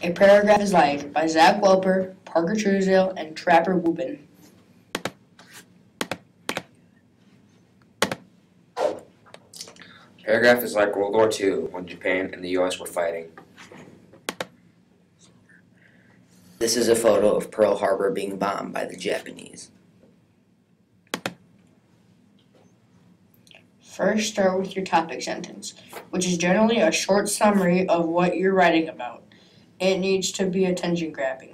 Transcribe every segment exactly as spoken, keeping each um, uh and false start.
A paragraph is like by Zach Welper, Parker Truesdale, and Trapper Wubin. Paragraph is like World War Two when Japan and the U S were fighting. This is a photo of Pearl Harbor being bombed by the Japanese. First, start with your topic sentence, which is generally a short summary of what you're writing about. It needs to be attention-grabbing.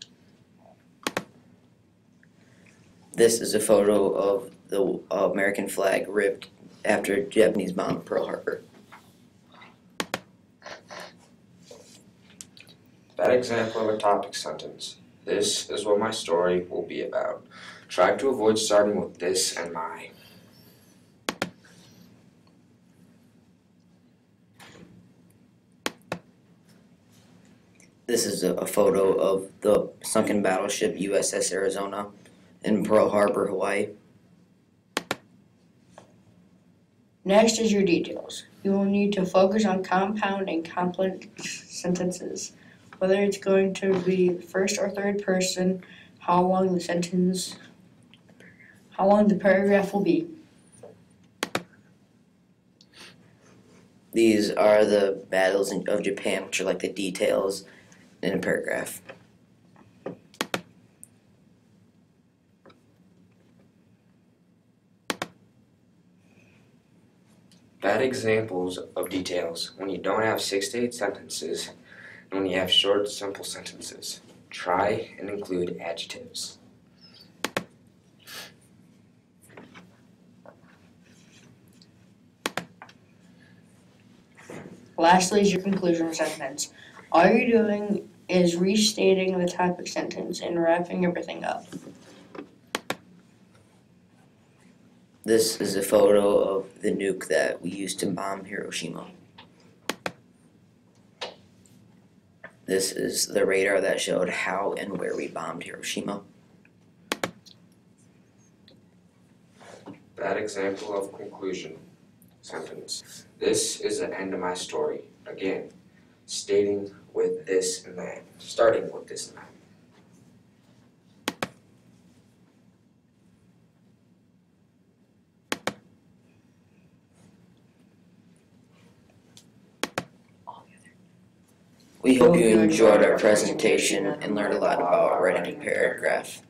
This is a photo of the American flag ripped after Japanese bombed Pearl Harbor. That example of a topic sentence. This is what my story will be about. Try to avoid starting with this and my. This is a, a photo of the sunken battleship U S S Arizona in Pearl Harbor, Hawaii. Next is your details. You will need to focus on compound and complex sentences, whether it's going to be first or third person, how long the sentence, how long the paragraph will be. These are the battles in, of Japan, which are like the details in a paragraph. Bad examples of details when you don't have six to eight sentences and when you have short, simple sentences. Try and include adjectives. Lastly is your conclusion sentence. All you're doing is restating the topic sentence and wrapping everything up. This is a photo of the nuke that we used to bomb Hiroshima. This is the radar that showed how and where we bombed Hiroshima. Bad example of conclusion sentence. This is the end of my story. Again, stating with this and that. Starting with this and that. We hope you enjoyed our presentation and learned a lot about writing a paragraph.